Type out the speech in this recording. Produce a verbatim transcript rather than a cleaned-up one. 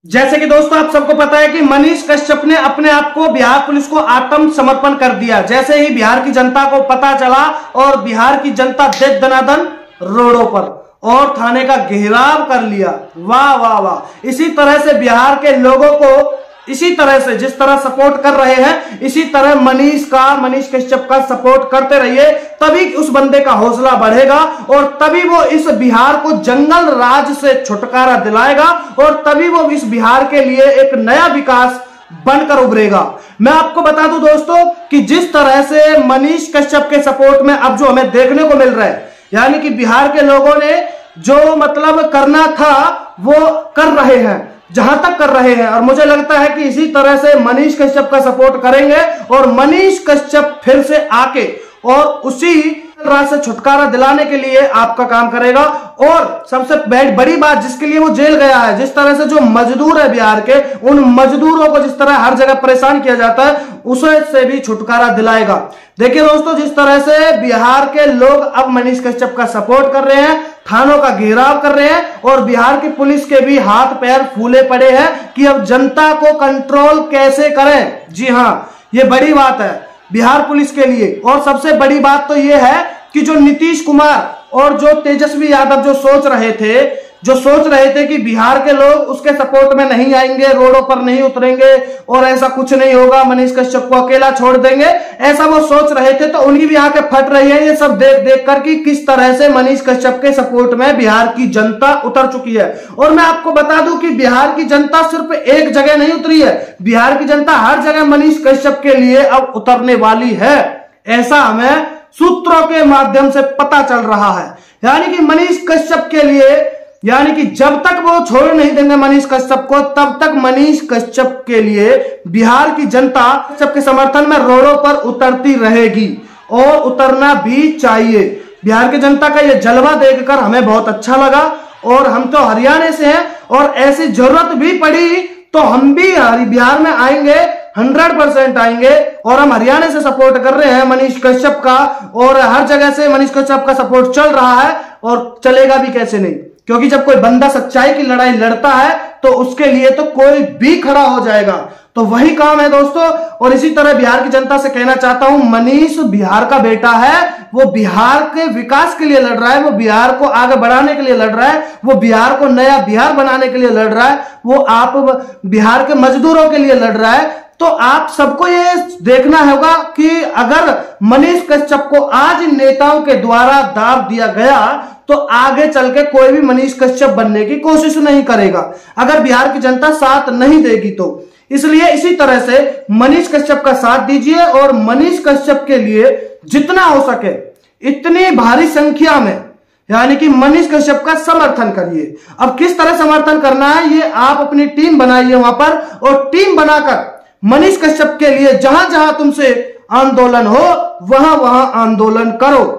जैसे कि दोस्तों आप सबको पता है कि मनीष कश्यप ने अपने आप को बिहार पुलिस को आत्मसमर्पण कर दिया। जैसे ही बिहार की जनता को पता चला और बिहार की जनता दे दनादन रोडों पर और थाने का घेराव कर लिया। वाह वाह वाह। इसी तरह से बिहार के लोगों को इसी तरह से जिस तरह सपोर्ट कर रहे हैं इसी तरह मनीष का मनीष कश्यप का सपोर्ट करते रहिए, तभी उस बंदे का हौसला बढ़ेगा और तभी वो इस बिहार को जंगल राज से छुटकारा दिलाएगा और तभी वो इस बिहार के लिए एक नया विकास बनकर उभरेगा। मैं आपको बता दूं दोस्तों कि जिस तरह से मनीष कश्यप के सपोर्ट में अब जो हमें देखने को मिल रहा है, यानी कि बिहार के लोगों ने जो मतलब करना था वो कर रहे हैं, जहां तक कर रहे हैं, और मुझे लगता है कि इसी तरह से मनीष कश्यप का सपोर्ट करेंगे और मनीष कश्यप फिर से आके और उसी राज से छुटकारा दिलाने के लिए आपका काम करेगा। और सबसे बड़ी बात, जिसके लिए वो जेल गया है, जिस तरह से जो मजदूर है बिहार के, उन मजदूरों को जिस तरह हर जगह परेशान किया जाता है उसे से भी छुटकारा दिलाएगा। देखिए दोस्तों, जिस तरह से बिहार के लोग अब मनीष कश्यप का सपोर्ट कर रहे हैं, थानों का घेराव कर रहे हैं और बिहार की पुलिस के भी हाथ पैर फूले पड़े हैं कि अब जनता को कंट्रोल कैसे करें। जी हां, ये बड़ी बात है बिहार पुलिस के लिए। और सबसे बड़ी बात तो यह है कि जो नीतीश कुमार और जो तेजस्वी यादव जो सोच रहे थे जो सोच रहे थे कि बिहार के लोग उसके सपोर्ट में नहीं आएंगे, रोडों पर नहीं उतरेंगे और ऐसा कुछ नहीं होगा, मनीष कश्यप को अकेला छोड़ देंगे, ऐसा वो सोच रहे थे, तो उनकी भी आंखें फट रही है ये सब देख देख कर कि किस तरह से मनीष कश्यप के सपोर्ट में बिहार की जनता उतर चुकी है। और मैं आपको बता दूं कि बिहार की जनता सिर्फ एक जगह नहीं उतरी है, बिहार की जनता हर जगह मनीष कश्यप के लिए अब उतरने वाली है, ऐसा हमें सूत्रों के माध्यम से पता चल रहा है। यानी कि मनीष कश्यप के लिए, यानी कि जब तक वो छोड़ नहीं देंगे मनीष कश्यप को, तब तक मनीष कश्यप के लिए बिहार की जनता कश्यप के समर्थन में रोडों पर उतरती रहेगी और उतरना भी चाहिए। बिहार की जनता का ये जलवा देखकर हमें बहुत अच्छा लगा और हम तो हरियाणा से हैं और ऐसी जरूरत भी पड़ी तो हम भी बिहार में आएंगे, हंड्रेड परसेंट आएंगे। और हम हरियाणा से सपोर्ट कर रहे हैं मनीष कश्यप का और हर जगह से मनीष कश्यप का सपोर्ट चल रहा है और चलेगा भी कैसे नहीं, क्योंकि जब कोई बंदा सच्चाई की लड़ाई लड़ता है तो उसके लिए तो कोई भी खड़ा हो जाएगा। तो वही काम है दोस्तों। और इसी तरह बिहार की जनता से कहना चाहता हूं, मनीष बिहार का बेटा है, वो बिहार के विकास के लिए लड़ रहा है, वो बिहार को आगे बढ़ाने के लिए लड़ रहा है, वो बिहार को नया बिहार बनाने के लिए लड़ रहा है, वो आप बिहार के मजदूरों के लिए लड़ रहा है। तो आप सबको ये देखना होगा कि अगर मनीष कश्यप को आज नेताओं के द्वारा दाब दिया गया तो आगे चल के कोई भी मनीष कश्यप बनने की कोशिश नहीं करेगा, अगर बिहार की जनता साथ नहीं देगी तो। इसलिए इसी तरह से मनीष कश्यप का साथ दीजिए और मनीष कश्यप के लिए जितना हो सके इतनी भारी संख्या में, यानी कि मनीष कश्यप का समर्थन करिए। अब किस तरह समर्थन करना है ये आप अपनी टीम बनाइए वहां पर, और टीम बनाकर मनीष कश्यप के लिए जहां जहां तुमसे आंदोलन हो वहां वहां आंदोलन करो।